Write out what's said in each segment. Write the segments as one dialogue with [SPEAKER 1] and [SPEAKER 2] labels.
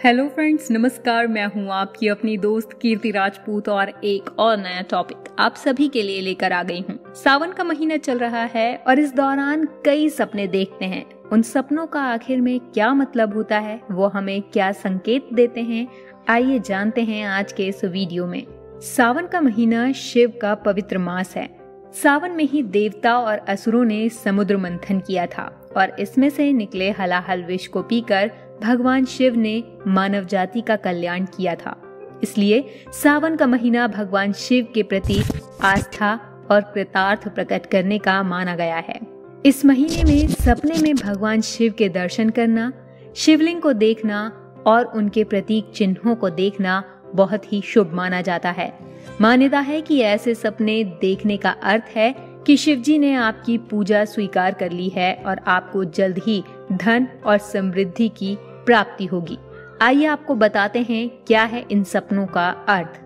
[SPEAKER 1] Hello friends, नमस्कार। मैं हूं आपकी अपनी दोस्त कीर्ति राजपूत और एक और नया टॉपिक आप सभी के लिए लेकर आ गई हूं। सावन का महीना चल रहा है और इस दौरान कई सपने देखते हैं। उन सपनों का आखिर में क्या मतलब होता है, वो हमें क्या संकेत देते हैं, आइए जानते हैं आज के इस वीडियो में। सावन का महीना शिव का पवित्र मास है। सावन में ही देवता और असुरों ने समुद्र मंथन किया था और इसमें से निकले हलाहल विष को पीकर भगवान शिव ने मानव जाति का कल्याण किया था। इसलिए सावन का महीना भगवान शिव के प्रति आस्था और कृतार्थ प्रकट करने का माना गया है। इस महीने में सपने में भगवान शिव के दर्शन करना, शिवलिंग को देखना और उनके प्रतीक चिन्हों को देखना बहुत ही शुभ माना जाता है। मान्यता है कि ऐसे सपने देखने का अर्थ है कि शिवजी ने आपकी पूजा स्वीकार कर ली है और आपको जल्द ही धन और समृद्धि की प्राप्ति होगी। आइए आपको बताते हैं क्या है इन सपनों का अर्थ।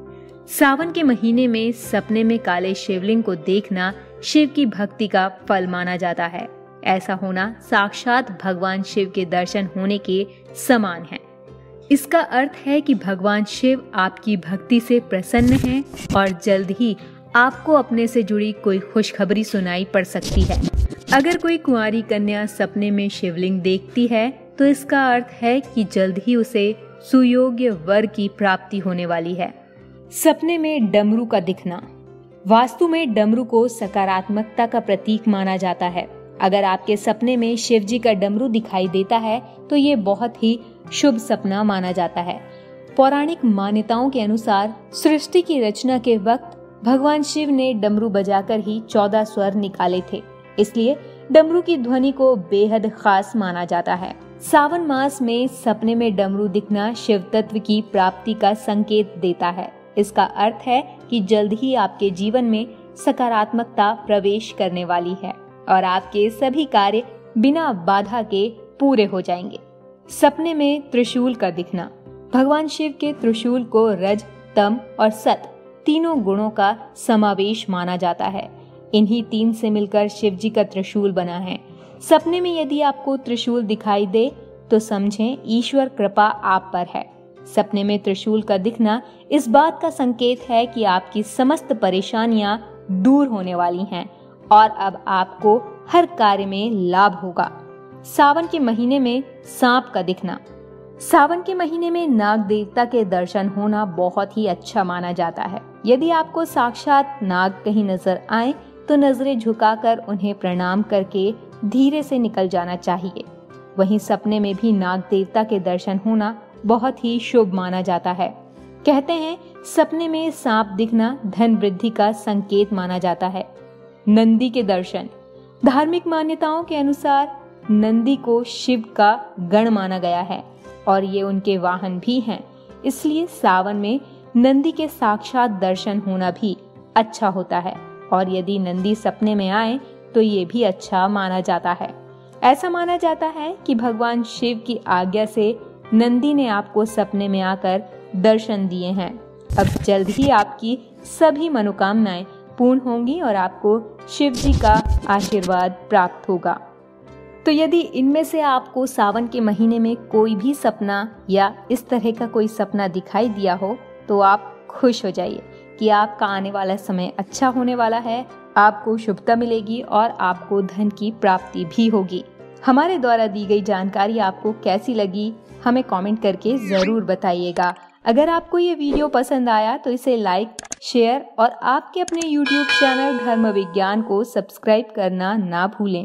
[SPEAKER 1] सावन के महीने में सपने में काले शिवलिंग को देखना शिव की भक्ति का फल माना जाता है। ऐसा होना साक्षात भगवान शिव के दर्शन होने के समान है। इसका अर्थ है कि भगवान शिव आपकी भक्ति से प्रसन्न हैं और जल्द ही आपको अपने से जुड़ी कोई खुशखबरी सुनाई पड़ सकती है। अगर कोई कुंवारी कन्या सपने में शिवलिंग देखती है तो इसका अर्थ है कि जल्द ही उसे सुयोग्य वर की प्राप्ति होने वाली है। सपने में डमरू का दिखना। वास्तु में डमरू को सकारात्मकता का प्रतीक माना जाता है। अगर आपके सपने में शिवजी का डमरू दिखाई देता है तो ये बहुत ही शुभ सपना माना जाता है। पौराणिक मान्यताओं के अनुसार सृष्टि की रचना के वक्त भगवान शिव ने डमरू बजाकर ही 14 स्वर निकाले थे, इसलिए डमरू की ध्वनि को बेहद खास माना जाता है। सावन मास में सपने में डमरू दिखना शिव तत्व की प्राप्ति का संकेत देता है। इसका अर्थ है कि जल्द ही आपके जीवन में सकारात्मकता प्रवेश करने वाली है और आपके सभी कार्य बिना बाधा के पूरे हो जाएंगे। सपने में त्रिशूल का दिखना। भगवान शिव के त्रिशूल को रज, तम और सत तीनों गुणों का समावेश माना जाता है। इन्हीं तीन से मिलकर शिव जी का त्रिशूल बना है। सपने में यदि आपको त्रिशूल दिखाई दे तो समझें ईश्वर कृपा आप पर है। सपने में त्रिशूल का दिखना इस बात का संकेत है कि आपकी समस्त परेशानियां दूर होने वाली हैं और अब आपको हर कार्य में लाभ होगा। सावन के महीने में सांप का दिखना। सावन के महीने में नाग देवता के दर्शन होना बहुत ही अच्छा माना जाता है। यदि आपको साक्षात नाग कहीं नजर आए तो नजरें झुकाकर उन्हें प्रणाम करके धीरे से निकल जाना चाहिए। वहीं सपने में भी नाग देवता के दर्शन होना बहुत ही शुभ माना जाता है। कहते हैं सपने में सांप दिखना धन वृद्धि का संकेत माना जाता है। नंदी के दर्शन। धार्मिक मान्यताओं के अनुसार नंदी को शिव का गण माना गया है और ये उनके वाहन भी हैं। इसलिए सावन में नंदी के साक्षात दर्शन होना भी अच्छा होता है और यदि नंदी सपने में आए तो ये भी अच्छा माना जाता है। ऐसा माना जाता है कि भगवान शिव की आज्ञा से नंदी ने आपको सपने में आकर दर्शन दिए हैं। अब जल्द ही आपकी सभी मनोकामनाएं पूर्ण होंगी और आपको शिव जी का आशीर्वाद प्राप्त होगा। तो यदि इनमें से आपको सावन के महीने में कोई भी सपना या इस तरह का कोई सपना दिखाई दिया हो तो आप खुश हो जाइए कि आपका आने वाला समय अच्छा होने वाला है, आपको शुभता मिलेगी और आपको धन की प्राप्ति भी होगी। हमारे द्वारा दी गई जानकारी आपको कैसी लगी हमें कमेंट करके जरूर बताइएगा। अगर आपको ये वीडियो पसंद आया तो इसे लाइक, शेयर और आपके अपने YouTube चैनल धर्म विज्ञान को सब्सक्राइब करना ना भूलें।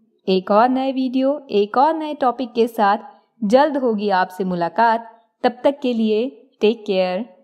[SPEAKER 1] एक और नए वीडियो, एक और नए टॉपिक के साथ जल्द होगी आपसे मुलाकात। तब तक के लिए टेक केयर।